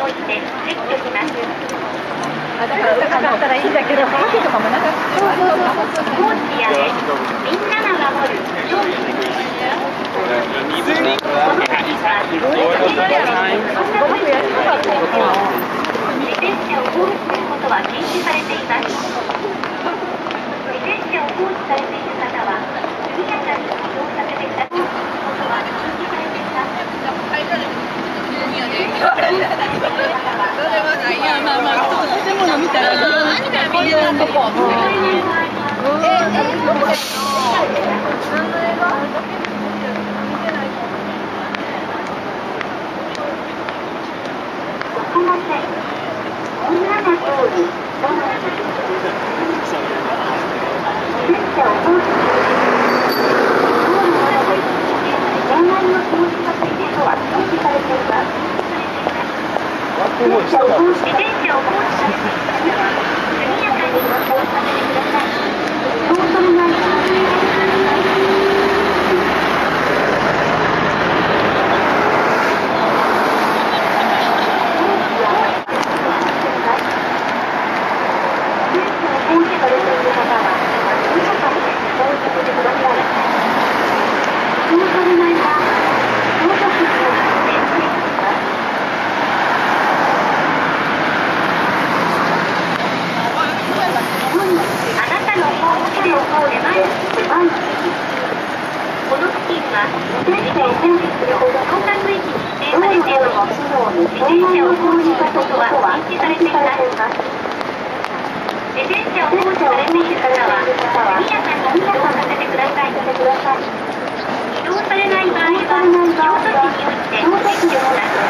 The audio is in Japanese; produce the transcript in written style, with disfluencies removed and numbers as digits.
いて撤去します。 だからなかったらいいんだけど、カフェとかもなかった。 コーチやれ、みんなが守る勝利。自転車を放置することは禁止されています。自転車を放置されている方は速やかに移動させてください。ことは禁止されています。 建物見たらこんなとこ。 みんなが通り、自転車を放置する恋愛の気持ちがついていることは禁止されています。自転車を放置されている方は速やかに移動させてください。そうする前にこの付近は自転車を放置する交差区域に指定されており、自転車を放置することは禁止されています。自転車を放置されている方は速やかに移動させてください。移動されない場合は、京都市において撤去します。